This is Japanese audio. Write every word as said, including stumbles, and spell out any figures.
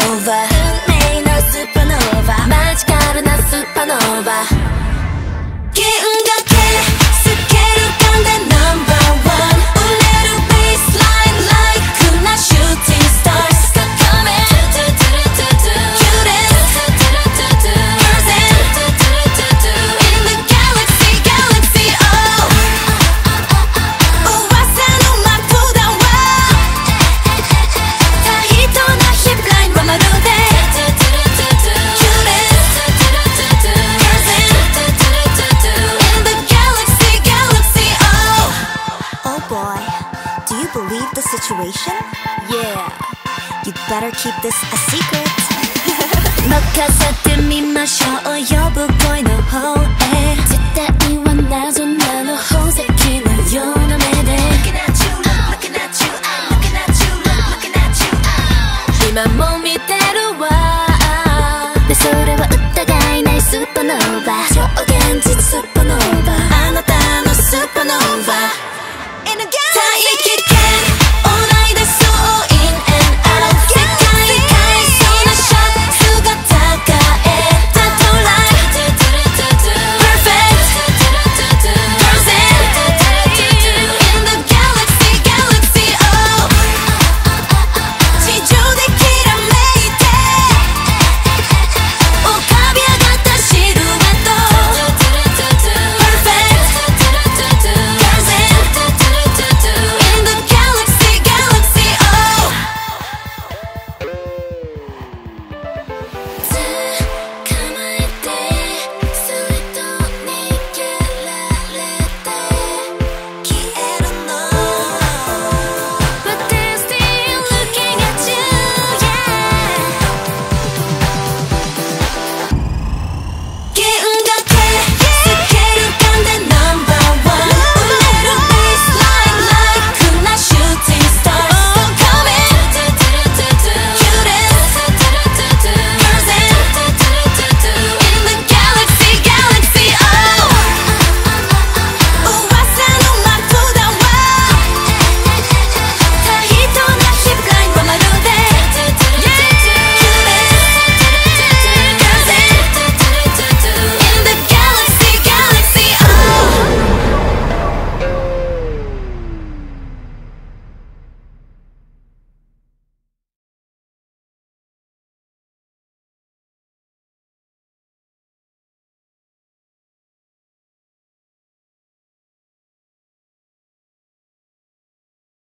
ーバ運命のスーパーノーバマジカルなスーパーノーバ銀河系スケール感でナンバーワン売れるベースラインライクなシューティングスターズがカメキューレン Situation? Yeah, you better keep this a secret 任せてみましょう呼ぶ声の方へ絶対は謎なの宝石のような目で Looking at you